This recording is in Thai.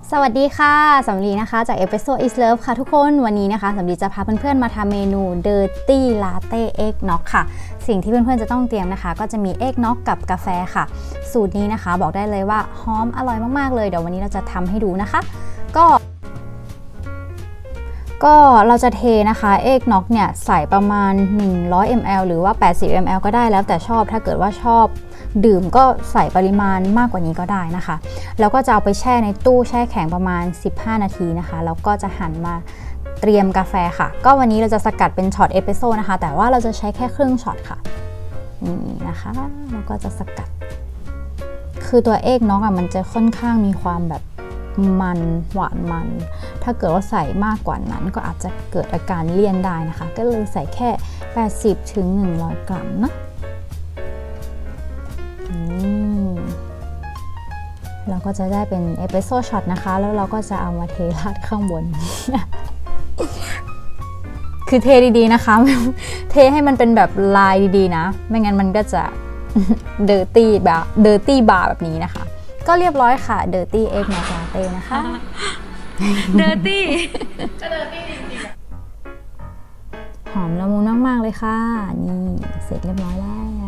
สวัสดีค่ะสำลีนะคะจาก Espresso is Love ค่ะทุกคนวันนี้นะคะสำลีจะพาเพื่อนๆมาทำเมนู Dirty Latte Eggnog ค่ะสิ่งที่เพื่อนๆจะต้องเตรียมนะคะก็จะมี Eggnog กับกาแฟค่ะสูตรนี้นะคะบอกได้เลยว่าหอมอร่อยมากๆเลยเดี๋ยววันนี้เราจะทำให้ดูนะคะก็เราจะเทนะคะเอกน็อกเนี่ยใส่ประมาณ100 ml หรือว่า80 ml ก็ได้แล้วแต่ชอบถ้าเกิดว่าชอบดื่มก็ใส่ปริมาณมากกว่านี้ก็ได้นะคะแล้วก็จะเอาไปแช่ในตู้แช่แข็งประมาณ15นาทีนะคะแล้วก็จะหั่นมาเตรียมกาแฟค่ะก็วันนี้เราจะสกัดเป็นช็อตเอสเปรสโซ่นะคะแต่ว่าเราจะใช้แค่ครึ่งช็อตค่ะนี่นะคะแล้วก็จะสกัดคือตัวเอกน็อกอ่ะมันจะค่อนข้างมีความแบบมันหวานมันถ้าเกิดว่าใส่มากกว่านั้นก็อาจจะเกิดอาการเลี่ยนได้นะคะก็เลยใส่แค่80 ถึง 100 กรัมนะเราก็จะได้เป็นเอสเปรสโซ่ช็อตนะคะแล้วเราก็จะเอามาเทราดข้างบน คือเทดีๆนะคะ เทให้มันเป็นแบบลายดีๆนะไม่งั้นมันก็จะ dirty แบบ dirty bar แบบนี้นะคะก็เรียบร้อยค่ะ Dirty Eggnog Latte นะคะ Dirty ก็ Dirty จริงๆหอมละมุนมากๆเลยค่ะนี่เสร็จเรียบร้อยแล้ว